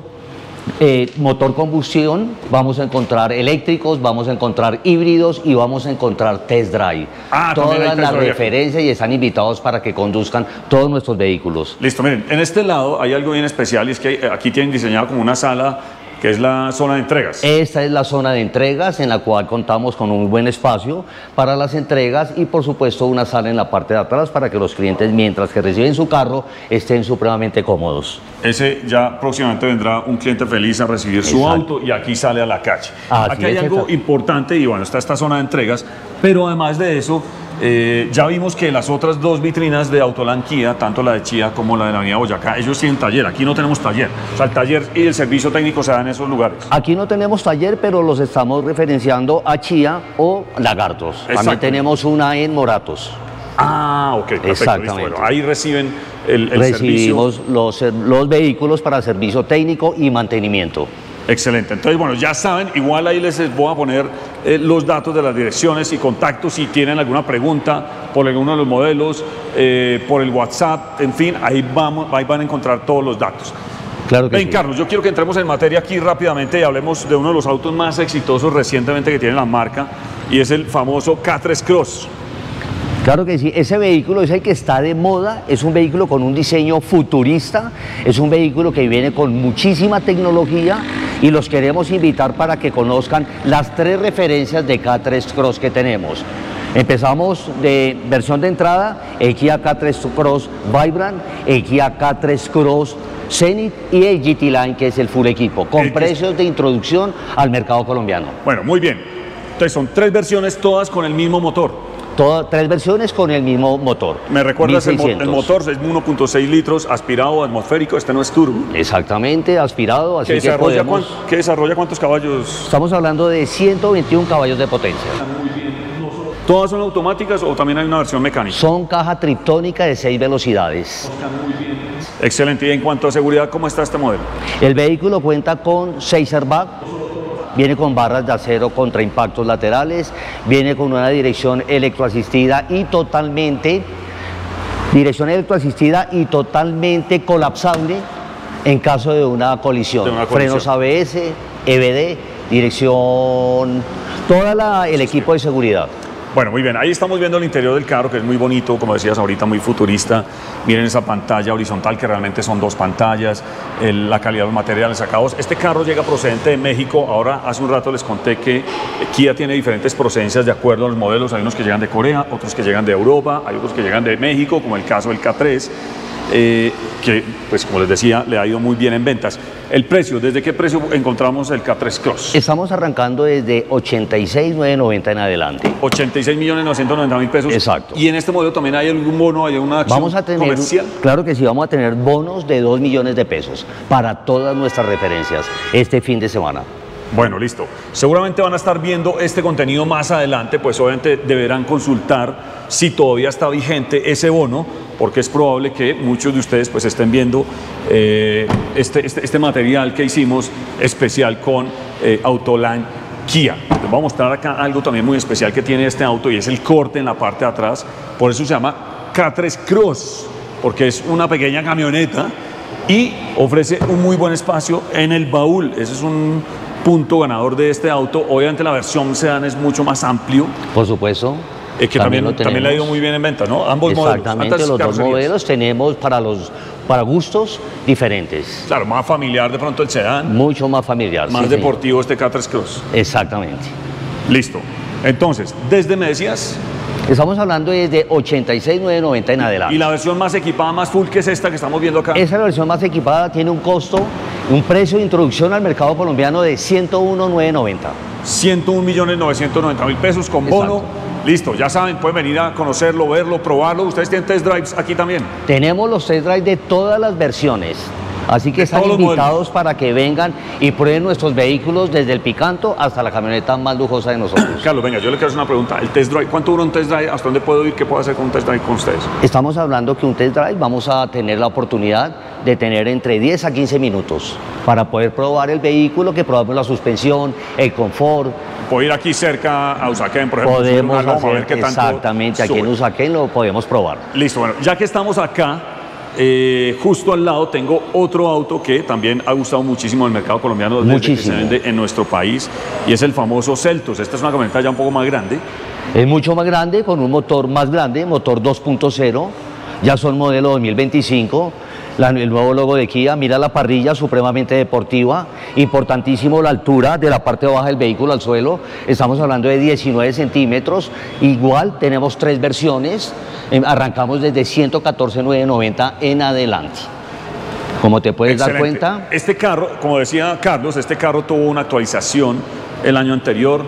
motor combustión, vamos a encontrar eléctricos, vamos a encontrar híbridos y vamos a encontrar test drive. Todas las referencias y están invitados para que conduzcan todos nuestros vehículos. Listo, miren, en este lado hay algo bien especial y es que aquí tienen diseñado como una sala que es la zona de entregas. Esta es la zona de entregas en la cual contamos con un buen espacio para las entregas y por supuesto una sala en la parte de atrás para que los clientes mientras que reciben su carro estén supremamente cómodos. Ese ya próximamente vendrá un cliente feliz a recibir su auto y aquí sale a la calle. Aquí hay algo importante y bueno, está esta zona de entregas, pero además de eso, ya vimos que las otras 2 vitrinas de Autoland Kia, tanto la de Chía como la de la avenida Boyacá, ellos tienen taller, aquí no tenemos taller. O sea, el taller y el servicio técnico se dan en esos lugares. Aquí no tenemos taller, pero los estamos referenciando a Chía o Lagartos. También tenemos una en Moratos. Ah, ok, perfecto. Exactamente. Bueno, ahí reciben el Recibimos servicio. los vehículos para servicio técnico y mantenimiento. Excelente. Entonces, bueno, ya saben, igual ahí les voy a poner los datos de las direcciones y contactos si tienen alguna pregunta por alguno de los modelos, por el WhatsApp, en fin, ahí van a encontrar todos los datos. Claro que Ven, sí. Carlos, yo quiero que entremos en materia aquí rápidamente y hablemos de uno de los autos más exitosos recientemente que tiene la marca y es el famoso K3 Cross. Claro que sí, ese vehículo es el que está de moda, es un vehículo con un diseño futurista, es un vehículo que viene con muchísima tecnología y los queremos invitar para que conozcan las 3 referencias de K3 Cross que tenemos. Empezamos de versión de entrada, el Kia K3 Cross Vibrant, el Kia K3 Cross Zenith y el GT Line, que es el full equipo, con precios de introducción al mercado colombiano. Bueno, muy bien. Entonces son 3 versiones, todas con el mismo motor. tres versiones con el mismo motor. ¿Me recuerdas el 1600. motor? Es 1.6 litros, aspirado, atmosférico, este no es turbo. Exactamente, aspirado, así ¿Que que podemos... ¿Que desarrolla cuántos caballos? Estamos hablando de 121 caballos de potencia. ¿Todas son automáticas o también hay una versión mecánica? Son caja triptónica de 6 velocidades. Excelente. Y en cuanto a seguridad, ¿cómo está este modelo? El vehículo cuenta con 6 airbags, viene con barras de acero contra impactos laterales, viene con una dirección electroasistida y totalmente colapsable en caso de una colisión. Frenos ABS, EBD, dirección, el equipo de seguridad. Bueno, muy bien, ahí estamos viendo el interior del carro, que es muy bonito, como decías ahorita, muy futurista. Miren esa pantalla horizontal, que realmente son 2 pantallas, la calidad de los materiales sacados. Este carro llega procedente de México. Ahora, hace un rato les conté que Kia tiene diferentes procedencias de acuerdo a los modelos. Hay unos que llegan de Corea, otros que llegan de Europa, hay otros que llegan de México, como el caso del K3. Que, pues como les decía, le ha ido muy bien en ventas. El precio, ¿desde qué precio encontramos el K3 Cross? Estamos arrancando desde 86.990 en adelante. 86.990.000 pesos. Exacto. Y en este modelo también hay algún bono, hay una acción comercial. Claro que sí, vamos a tener bonos de 2 millones de pesos para todas nuestras referencias este fin de semana. Bueno, listo. Seguramente van a estar viendo este contenido más adelante, pues obviamente deberán consultar si todavía está vigente ese bono, porque es probable que muchos de ustedes pues estén viendo este material que hicimos especial con Autoland Kia. Les voy a mostrar acá algo también muy especial que tiene este auto, y es el corte en la parte de atrás. Por eso se llama K3 Cross, porque es una pequeña camioneta y ofrece un muy buen espacio en el baúl. Ese es un punto ganador de este auto. Obviamente la versión sedán es mucho más amplio. Por supueso. Que también le ha ido muy bien en venta, ¿no? Ambos exactamente, modelos. Los dos modelos tenemos para gustos diferentes. Claro, más familiar de pronto el sedán. Mucho más familiar. Más deportivo este K3 Cross. Exactamente. Listo. Entonces, desde, me decías... Estamos hablando desde 86.990 en adelante. ¿Y la versión más equipada, más full, que es esta que estamos viendo acá? Esa versión más equipada tiene un costo, un precio de introducción al mercado colombiano de 101.990. 101.990.000 pesos con bono. Listo, ya saben, pueden venir a conocerlo, verlo, probarlo. ¿Ustedes tienen test drives aquí también? Tenemos los test drives de todas las versiones. Así que están invitados para que vengan y prueben nuestros vehículos desde el Picanto hasta la camioneta más lujosa de nosotros. Carlos, venga, yo le quiero hacer una pregunta. ¿El test drive, cuánto dura un test drive? ¿Hasta dónde puedo ir? ¿Qué puedo hacer con un test drive con ustedes? Estamos hablando que un test drive vamos a tener la oportunidad de tener entre 10 a 15 minutos para poder probar el vehículo, que probamos la suspensión, el confort. Puedo ir aquí cerca a Usaquén, por ejemplo. Podemos hacer, a ver qué tanto exactamente, aquí en Usaquén lo podemos probar. Listo, bueno, ya que estamos acá, justo al lado tengo otro auto que también ha gustado muchísimo en el mercado colombiano desde que se vende en nuestro país, y es el famoso Seltos. Esta es una camioneta ya un poco más grande. Es mucho más grande, con un motor más grande, motor 2.0, ya son modelo 2025. El nuevo logo de Kia, mira la parrilla supremamente deportiva, importantísimo la altura de la parte baja del vehículo al suelo, estamos hablando de 19 centímetros, igual tenemos 3 versiones, arrancamos desde 114.990 en adelante. Como te puedes dar cuenta. Este carro, como decía Carlos, este carro tuvo una actualización el año anterior,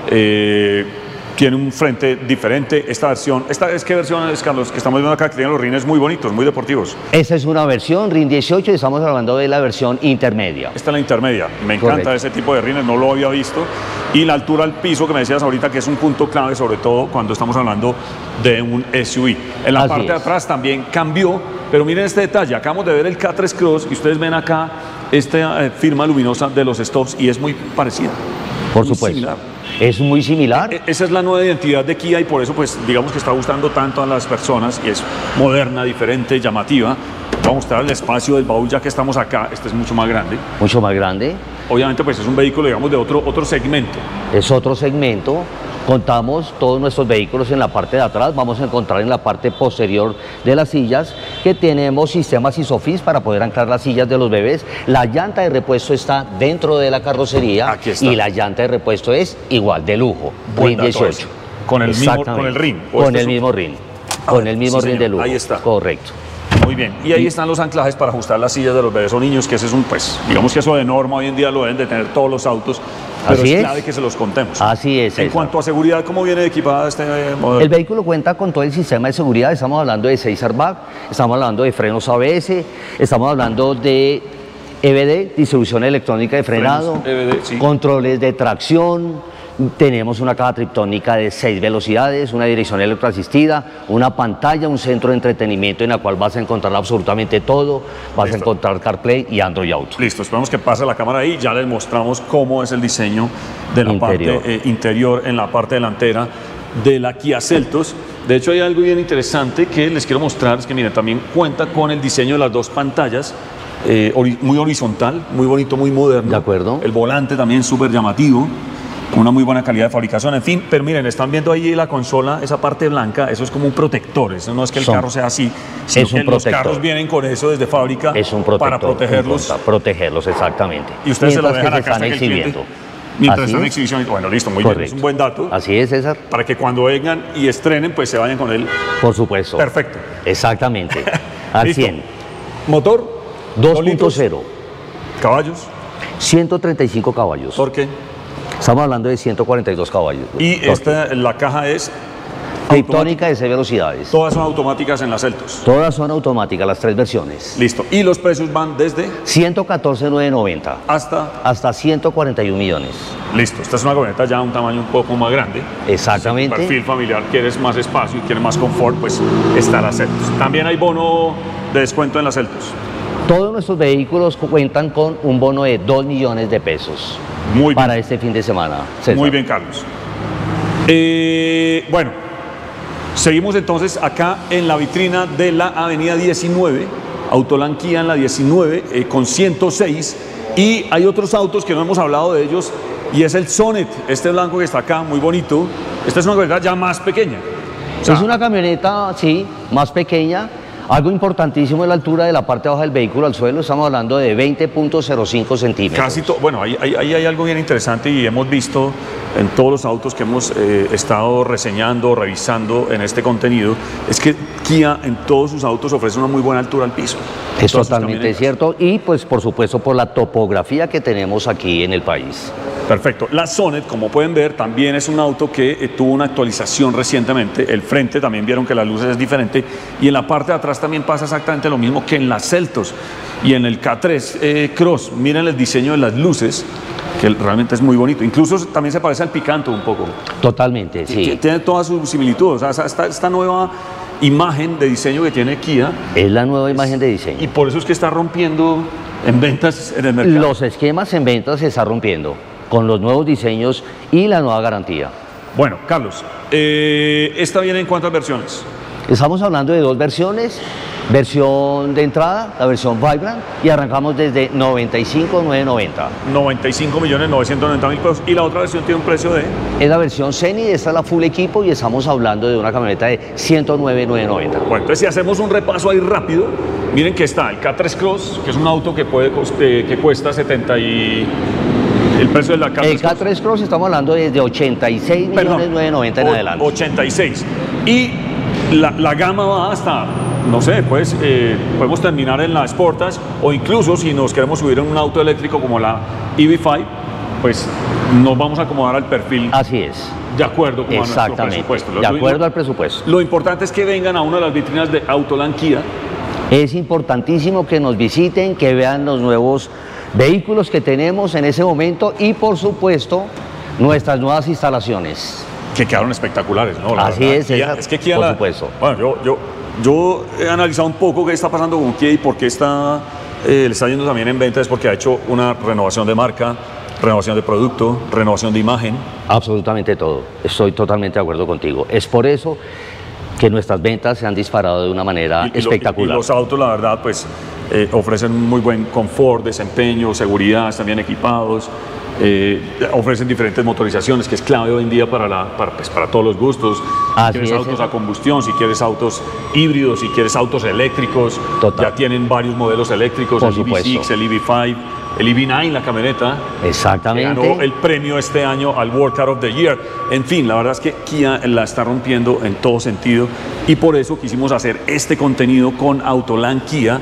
tiene un frente diferente. Esta versión, ¿qué versión es, Carlos? Que estamos viendo acá, que tiene los rines muy bonitos, muy deportivos. Esta es una versión RIN 18 y estamos hablando de la versión intermedia. Esta es la intermedia. Me encanta ese tipo de rines, no lo había visto. Y la altura al piso, que me decías ahorita, que es un punto clave, sobre todo cuando estamos hablando de un SUV. En la parte de atrás también cambió, pero miren este detalle. Acabamos de ver el K3 Cross y ustedes ven acá esta firma luminosa de los stops y es muy parecida. Por supuesto. Similar. Es muy similar. Esa es la nueva identidad de Kia y por eso, pues, digamos que está gustando tanto a las personas y es moderna, diferente, llamativa. Vamos a mostrar el espacio del baúl ya que estamos acá. Este es mucho más grande. Mucho más grande. Obviamente, pues, es un vehículo, digamos, de otro segmento. Es otro segmento. Contamos todos nuestros vehículos en la parte de atrás, vamos a encontrar en la parte posterior de las sillas que tenemos sistemas ISOFIX para poder anclar las sillas de los bebés. La llanta de repuesto está dentro de la carrocería y la llanta de repuesto es igual, de lujo, RIN 18. Con el RIN. Con el mismo RIN. Con el mismo RIN de lujo. Ahí está. Correcto. Muy bien. Y ahí están los anclajes para ajustar las sillas de los bebés o niños, que ese es un, pues, digamos que eso de norma hoy en día lo deben de tener todos los autos. pero Así es es. clave que se los contemos. Así es. En César. cuanto a seguridad, ¿cómo viene equipada este modelo? El vehículo cuenta con todo el sistema de seguridad, estamos hablando de 6 airbags, estamos hablando de frenos ABS, estamos hablando de EBD, distribución electrónica de frenado, Frenos EBD, sí. controles de tracción, tenemos una caja triptónica de 6 velocidades, una dirección electroasistida, una pantalla, un centro de entretenimiento en la cual vas a encontrar absolutamente todo, vas Listo. a encontrar CarPlay y Android Auto. Listo, esperamos que pase la cámara ahí. Ya les mostramos cómo es el diseño de la Interior. parte interior en la parte delantera de la Kia Seltos. De hecho, hay algo bien interesante que les quiero mostrar, es que miren, también cuenta con el diseño de las dos pantallas, muy horizontal, muy bonito, muy moderno. De acuerdo. El volante también súper llamativo, con una muy buena calidad de fabricación, en fin. Pero miren, están viendo ahí la consola, esa parte blanca, eso es como un protector, eso no es que el carro sea así, sino es un que los protector. carros vienen con eso desde fábrica Es un protector. para protegerlos. Protegerlos, exactamente. Y ustedes se lo Mientras dejan que acá se hasta están que el cliente, exhibiendo. mientras Así están en es. exhibición. Bueno, listo, muy bien, es Correcto. un buen dato. Así es, César. Para que cuando vengan y estrenen, pues se vayan con él. Por supuesto. Perfecto. Exactamente. Al Listo. 100. Motor, 2.0. caballos, 135 caballos. ¿por qué? Estamos hablando de 142 caballos. Y la caja es Triptónica de 6 velocidades. todas son automáticas en las Seltos. Todas son automáticas, las 3 versiones. Listo. Y los precios van desde 114.990 hasta 141 millones. listo. Esta es una camioneta ya un tamaño un poco más grande. Exactamente. Perfil familiar, quieres más espacio y quieres más confort, pues está la Seltos. También hay bono de descuento en las Seltos. Todos nuestros vehículos cuentan con un bono de 2 millones de pesos Muy bien. para este fin de semana. César. Muy bien, Carlos. Bueno, seguimos entonces acá en la vitrina de la avenida 19, Autoland Kia en la 19 con 106. Y hay otros autos que no hemos hablado de ellos y es el Sonet, este blanco que está acá, muy bonito. Esta es una camioneta ya más pequeña. O sea, Es una camioneta, sí, más pequeña. Algo importantísimo es la altura de la parte baja del vehículo al suelo. Estamos hablando de 20.05 centímetros. casi todo. Bueno, ahí hay algo bien interesante y hemos visto en todos los autos que hemos estado reseñando, revisando en este contenido, es que Kia en todos sus autos ofrece una muy buena altura al piso. Es Todas sus totalmente camionetas. cierto y pues por supuesto por la topografía que tenemos aquí en el país. Perfecto. La Sonet, como pueden ver, también es un auto que tuvo una actualización recientemente. El frente también vieron que las luces es diferente y en la parte de atrás también pasa exactamente lo mismo que en las Seltos y en el K3 Cross. Miren el diseño de las luces, que realmente es muy bonito. Incluso también se parece al Picanto un poco. Totalmente, sí. Tiene toda su similitud. O sea, esta nueva imagen de diseño que tiene Kia, Es la nueva imagen de diseño. y por eso es que está rompiendo en ventas en el mercado. Los esquemas en ventas se están rompiendo con los nuevos diseños y la nueva garantía. Bueno, Carlos, ¿esta viene en cuántas versiones? Estamos hablando de 2 versiones, versión de entrada, la versión Vibrant, y arrancamos desde 95,990. 95.990.000 pesos. Y la otra versión tiene un precio de... Es la versión Zenith, esta es la full equipo y estamos hablando de una camioneta de 109,990. Bueno, entonces si hacemos un repaso ahí rápido, miren que está el K3 Cross, que es un auto que cuesta 70 y... El precio de la K3 El K3 Cross estamos hablando de 86.990.000 en adelante. 86. Y la gama va hasta, no sé, pues podemos terminar en la Sportage o incluso si nos queremos subir en un auto eléctrico como la EV5, pues nos vamos a acomodar al perfil Así es, de acuerdo con nuestro exactamente, presupuesto. de acuerdo al presupuesto. Lo importante es que vengan a una de las vitrinas de Autoland Kia. Es importantísimo que nos visiten, que vean los nuevos vehículos que tenemos en ese momento y por supuesto nuestras nuevas instalaciones. Que quedaron espectaculares, ¿no? La Así verdad, es, Kia, César, es que Kia, por supuesto. Bueno, yo he analizado un poco qué está pasando con Kia y por qué le está yendo también en ventas, es porque ha hecho una renovación de marca, renovación de producto, renovación de imagen. Absolutamente todo, estoy totalmente de acuerdo contigo. Es por eso que nuestras ventas se han disparado de una manera espectacular. Y los autos, la verdad, pues ofrecen muy buen confort, desempeño, seguridad, están bien equipados. Ofrecen diferentes motorizaciones, que es clave hoy en día para todos los gustos. Si Así quieres es, autos César. a combustión, si quieres autos híbridos, si quieres autos eléctricos, Total. ya tienen varios modelos eléctricos, Por el supuesto. EV6, el EV5, el EV9, la camioneta, que Exactamente. ganó el premio este año al World Car of the Year. En fin, la verdad es que Kia la está rompiendo en todo sentido y por eso quisimos hacer este contenido con Autoland Kia,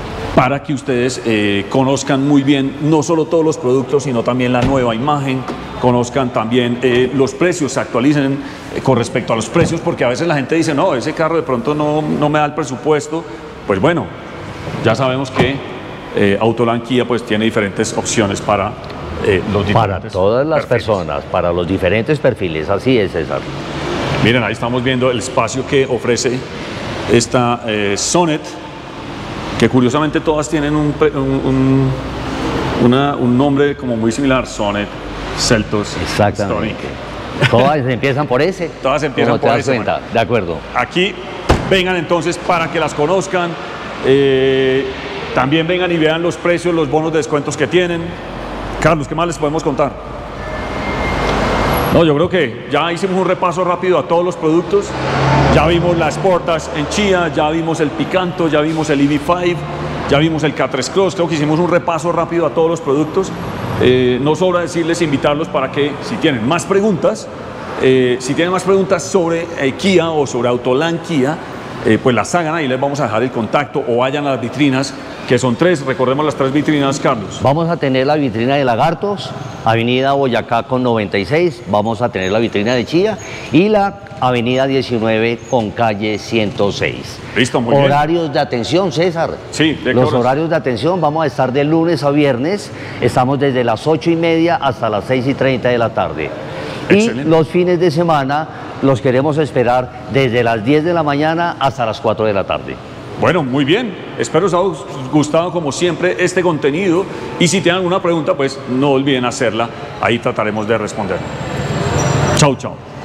para que ustedes conozcan muy bien no solo todos los productos, sino también la nueva imagen, conozcan también los precios, se actualicen con respecto a los precios, porque a veces la gente dice, no, ese carro de pronto no me da el presupuesto. Pues bueno, ya sabemos que Autoland Kia pues tiene diferentes opciones para los diferentes Para todas las perfiles. personas, para los diferentes perfiles, así es, César. Miren, ahí estamos viendo el espacio que ofrece esta Sonet, que curiosamente todas tienen un nombre como muy similar, Sonet, Seltos, Exactamente. Stonic. Todas empiezan por ese. Todas empiezan ¿Cómo te por das ese, cuenta? Mario. De acuerdo. Aquí vengan entonces para que las conozcan, también vengan y vean los precios, los bonos de descuentos que tienen. Carlos, ¿qué más les podemos contar? No, yo creo que ya hicimos un repaso rápido a todos los productos. Ya vimos la Sportage en Chia, ya vimos el Picanto, ya vimos el EV5, ya vimos el K3 Cross. Creo que hicimos un repaso rápido a todos los productos. No sobra decirles, invitarlos para que si tienen más preguntas, sobre Kia o sobre Autoland Kia, pues las hagan ahí, les vamos a dejar el contacto o vayan a las vitrinas, que son 3, recordemos las 3 vitrinas, Carlos. Vamos a tener la vitrina de Lagartos, Avenida Boyacá con 96, vamos a tener la vitrina de Chía y la Avenida 19 con calle 106. Listo, muy bien. Horarios de atención, César. Sí, ¿de qué los horas? horarios de atención vamos a estar de lunes a viernes, estamos desde las 8:30 hasta las 6:30 de la tarde. Excelente. Y los fines de semana los queremos esperar desde las 10 de la mañana hasta las 4 de la tarde. Bueno, muy bien. Espero os haya gustado como siempre este contenido y si tienen alguna pregunta, pues no olviden hacerla. Ahí trataremos de responder. Chau, chau.